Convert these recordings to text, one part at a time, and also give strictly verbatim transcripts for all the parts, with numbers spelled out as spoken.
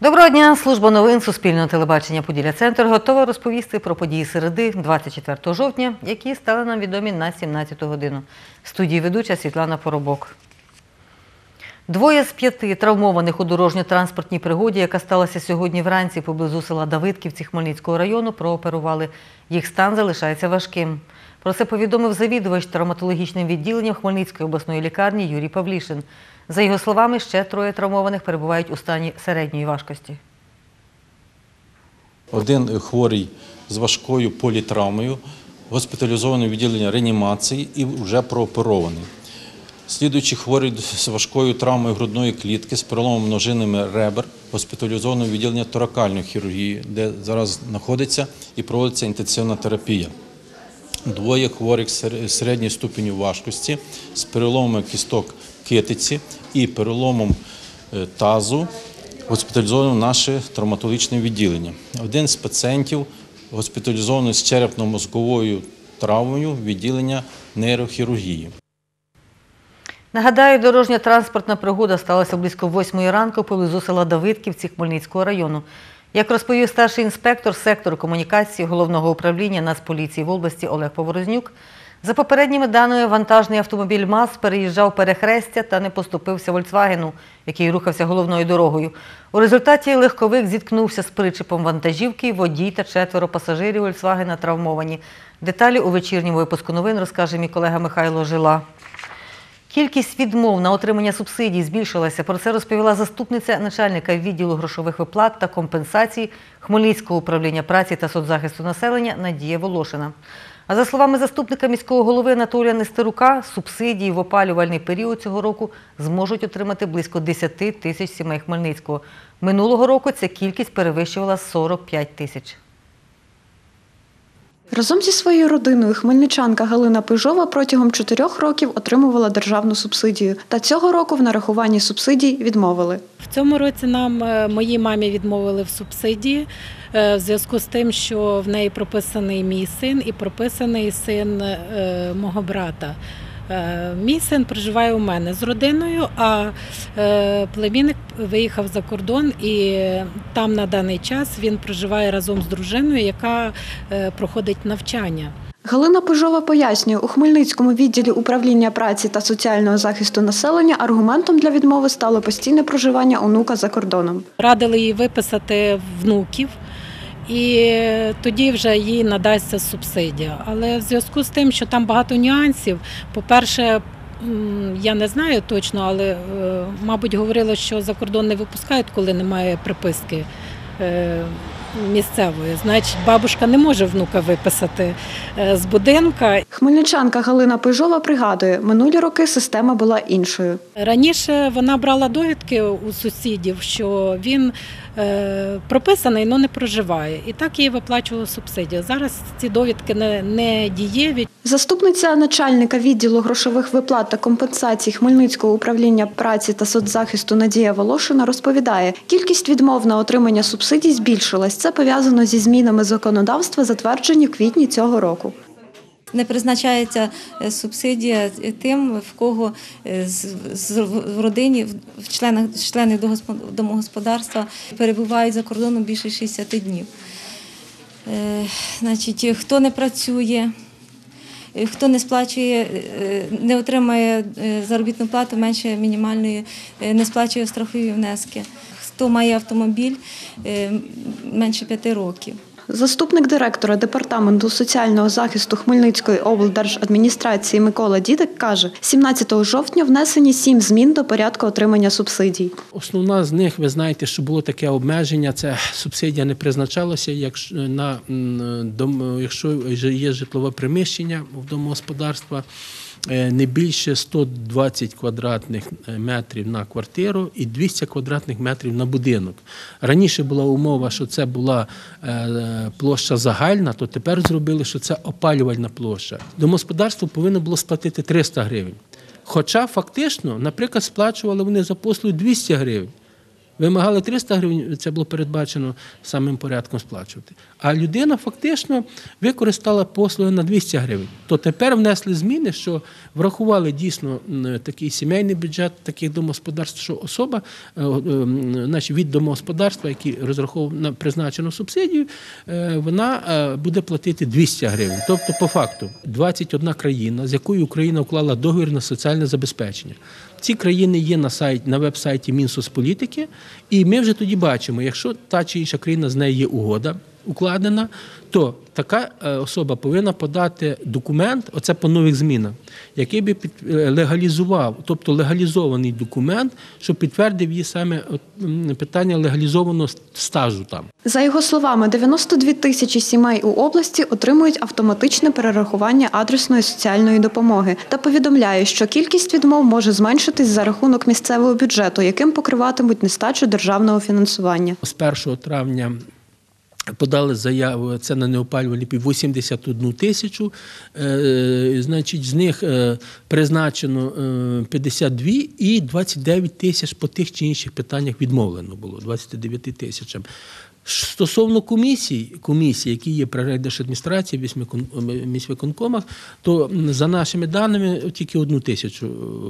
Доброго дня! Служба новин Суспільного телебачення «Поділля-Центр» готова розповісти про події середи, двадцять четвертого жовтня, які стали нам відомі на сімнадцяту годину. В студії ведуча Світлана Поробок. Двоє з п'яти травмованих у дорожньо-транспортній пригоді, яка сталася сьогодні вранці поблизу села Давидківці Хмельницького району, прооперували. Їх стан залишається важким. Про це повідомив завідувач травматологічним відділенням Хмельницької обласної лікарні Юрій Павлішин. За його словами, ще троє травмованих перебувають у стані середньої важкості. Один хворий з важкою політравмою, госпіталізований у відділення реанімації і вже прооперований. Слідуючий хворий з важкою травмою грудної клітки з переломом множинами ребер, госпіталізований у відділення торакальної хірургії, де зараз знаходиться і проводиться інтенсивна терапія. Двоє хворих з середньої ступеню важкості з переломами кісток китиці і переломом тазу госпіталізовано в наше травматологічне відділення. Один з пацієнтів госпіталізований з черепно-мозковою травмою відділення нейрохірургії. Нагадаю, дорожньо-транспортна пригода сталася близько восьмої ранку поблизу села Давидківці Хмельницького району. Як розповів старший інспектор сектору комунікації Головного управління Нацполіції в області Олег Поворознюк, за попередніми даними, вантажний автомобіль МАЗ переїжджав перехрестя та не поступився «Фольксвагену», який рухався головною дорогою. У результаті легковик зіткнувся з причепом вантажівки, водій та четверо пасажирів «Фольксвагена» травмовані. Деталі у вечірньому випуску новин розкаже мій колега Михайло Жила. Кількість відмов на отримання субсидій збільшилася. Про це розповіла заступниця начальника відділу грошових виплат та компенсацій Хмельницького управління праці та соцзахисту населення Надія Волошина. А за словами заступника міського голови Анатолія Нестерука, субсидії в опалювальний період цього року зможуть отримати близько десяти тисяч сімей Хмельницького. Минулого року ця кількість перевищувала сорок п'ять тисяч. Разом зі своєю родиною хмельничанка Галина Пижова протягом чотирьох років отримувала державну субсидію. Та цього року в нарахуванні субсидій відмовили. В цьому році нам, моїй мамі, відмовили в субсидії в зв'язку з тим, що в неї прописаний мій син і прописаний син мого брата. Мій син проживає у мене з родиною, а племінник виїхав за кордон і там на даний час він проживає разом з дружиною, яка проходить навчання. Галина Пижова пояснює, у Хмельницькому відділі управління праці та соціального захисту населення аргументом для відмови стало постійне проживання онука за кордоном. Радили їй виписати внуків. І тоді вже їй надасться субсидія. Але в зв'язку з тим, що там багато нюансів, по-перше, я не знаю точно, але, мабуть, говорили, що за кордон не випускають, коли немає приписки місцевої. Значить, бабушка не може внука виписати з будинка. Хмельничанка Галина Пижова пригадує, минулі роки система була іншою. Раніше вона брала довідки у сусідів, що він прописаний, але не проживає. І так їй виплачували субсидію. Зараз ці довідки не, не дієві. Заступниця начальника відділу грошових виплат та компенсацій Хмельницького управління праці та соцзахисту Надія Волошина розповідає, кількість відмов на отримання субсидій збільшилась. Це пов'язано зі змінами законодавства, затверджені в квітні цього року. Не призначається субсидія тим, в кого в родині, в членах, члени домогосподарства перебувають за кордоном більше шістдесят днів. Значить, хто не працює, хто не сплачує, не отримає заробітну плату менше мінімальної, не сплачує страхові внески, хто має автомобіль менше п'яти років. Заступник директора Департаменту соціального захисту Хмельницької облдержадміністрації Микола Дідик каже, сімнадцятого жовтня внесені сім змін до порядку отримання субсидій. Основна з них, ви знаєте, що було таке обмеження, це субсидія не призначалася, якщо, на, якщо є житлове приміщення в домогосподарства, не більше сто двадцять квадратних метрів на квартиру і двісті квадратних метрів на будинок. Раніше була умова, що це була площа загальна, то тепер зробили, що це опалювальна площа. Домогосподарство повинно було сплатити триста гривень. Хоча фактично, наприклад, сплачували вони за послугу двісті гривень. Вимагали триста гривень, це було передбачено самим порядком сплачувати. А людина фактично використала послуги на двісті гривень. То тепер внесли зміни, що врахували дійсно такий сімейний бюджет таких домогосподарств, що особа значить, від домогосподарства, які розраховував на призначену субсидію, вона буде платити двісті гривень. Тобто, по факту, двадцять одна країна, з якою Україна уклала договір на соціальне забезпечення. Ці країни є на сайті, на веб-сайті Мінсоцполітики, і ми вже тоді бачимо, якщо та чи інша країна, з нею є угода укладена, то така особа повинна подати документ, оце по нових змінах, який би легалізував, тобто легалізований документ, що підтвердив її саме питання легалізованого стажу там. За його словами, дев'яносто дві тисячі сімей у області отримують автоматичне перерахування адресної соціальної допомоги та повідомляє, що кількість відмов може зменшитись за рахунок місцевого бюджету, яким покриватимуть нестачу державного фінансування. З першого травня подали заяву, це на неопалювальні пільги, вісімдесят одну тисячу, значить, з них призначено п'ятдесят дві і двадцять дев'ять тисяч по тих чи інших питаннях відмовлено було, двадцять дев'ять тисячам. Стосовно комісій, комісій, які є при райдержадміністрації, в міськвиконкомах, то за нашими даними тільки одну тисячу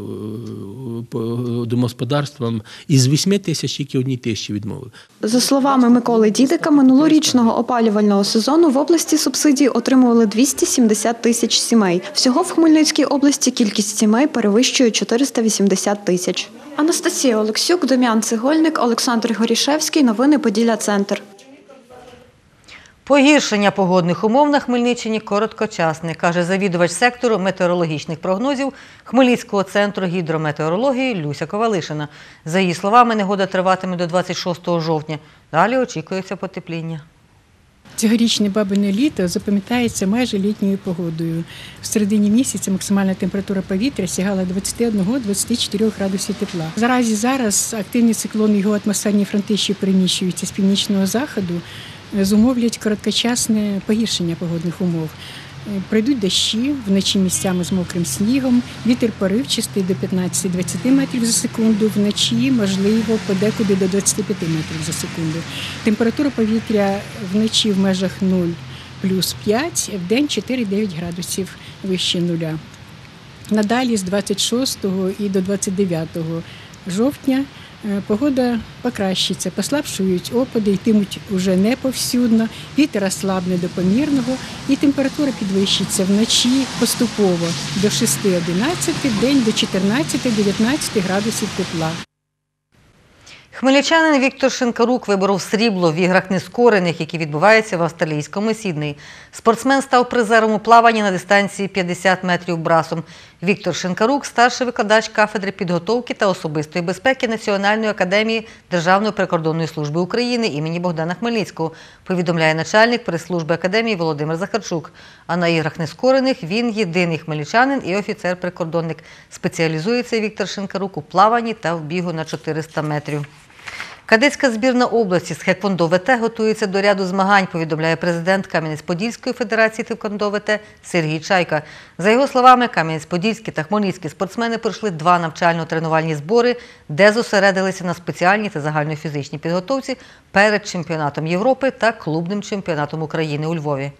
по домогосподарствам із восьми тисяч тільки одній тисячі відмовили. За словами Миколи Дідика, минулорічного опалювального сезону в області субсидії отримували двісті сімдесят тисяч сімей. Всього в Хмельницькій області кількість сімей перевищує чотириста вісімдесят тисяч. Анастасія Олексюк, Дем'ян Цегольник, Олександр Горішевський. Новини Поділля-Центр. Погіршення погодних умов на Хмельниччині короткочасне, каже завідувач сектору метеорологічних прогнозів Хмельницького центру гідрометеорології Люся Ковалишина. За її словами, негода триватиме до двадцять шостого жовтня. Далі очікується потепління. Цьогорічне бабине літо запам'ятається майже літньою погодою. В середині місяця максимальна температура повітря сягала двадцять один - двадцять чотири градуси тепла. Наразі зараз активний циклон і його атмосферні фронти, що переміщуються з північного заходу, зумовлять короткочасне погіршення погодних умов. Прийдуть дощі, вночі місцями з мокрим снігом, вітер поривчастий до п'ятнадцяти - двадцяти метрів за секунду, вночі, можливо, подекуди до двадцяти п'яти метрів за секунду. Температура повітря вночі в межах нуль плюс п'ять, в день чотири - дев'ять градусів вище нуля. Надалі з двадцять шостого і до двадцять дев'ятого жовтня погода покращиться, послабшують опади, йтимуть уже не повсюдно, вітер ослабне до помірного і температура підвищиться вночі поступово до шести - одинадцяти, в день до чотирнадцяти - дев'ятнадцяти градусів тепла. Хмельничанин Віктор Шинкарук виборов срібло в іграх нескорених, які відбуваються в австралійському Сіднеї. Спортсмен став призером у плаванні на дистанції п'ятдесят метрів брасом. Віктор Шинкарук – старший викладач кафедри підготовки та особистої безпеки Національної академії Державної прикордонної служби України імені Богдана Хмельницького, повідомляє начальник прес-служби академії Володимир Захарчук. А на іграх нескорених він єдиний хмельничанин і офіцер-прикордонник. Спеціалізується Віктор Шинкарук у плаванні та в бігу на чотириста метрів. Кадетська збірна області з тхеквондо ВТ готується до ряду змагань, повідомляє президент Кам'янець-Подільської федерації тхеквондо ВТ Сергій Чайка. За його словами, кам'янець-подільські та хмельницькі спортсмени пройшли два навчально-тренувальні збори, де зосередилися на спеціальній та загальнофізичній підготовці перед чемпіонатом Європи та клубним чемпіонатом України у Львові.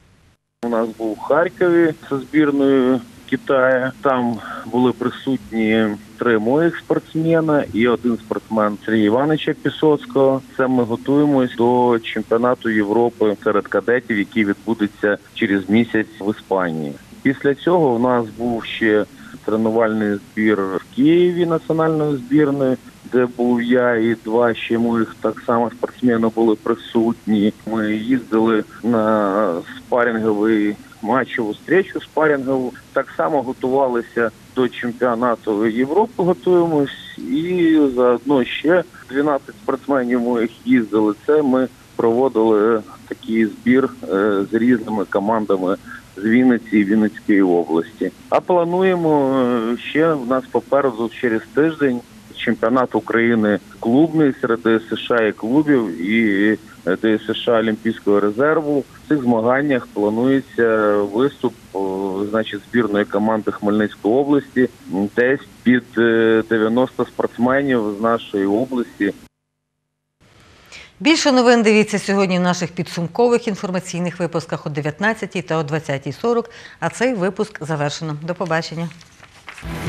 У нас був в Харкові зі збірною Китаю. Там були присутні три моїх спортсмена і один спортсмен Сергія Івановича Пісоцького. Це ми готуємось до чемпіонату Європи серед кадетів, який відбудеться через місяць в Іспанії. Після цього у нас був ще тренувальний збір в Києві національної збірної, де був я і два ще моїх так само спортсмени були присутні. Ми їздили на спарринговий матчову зустрічу спаррингову. Так само готувалися до чемпіонату Європи, готуємось. І заодно ще дванадцять спортсменів моїх їздили. Це ми проводили такий збір з різними командами з Вінниці і Вінницької області. А плануємо ще, в нас попереду через тиждень, чемпіонат України клубний серед ДСШ і клубів і ДСШ Олімпійського резерву. В цих змаганнях планується виступ, значить, збірної команди Хмельницької області. Десь під дев'яносто спортсменів з нашої області. Більше новин дивіться сьогодні в наших підсумкових інформаційних випусках о дев'ятнадцятій та о двадцятій сорок, а цей випуск завершено. До побачення.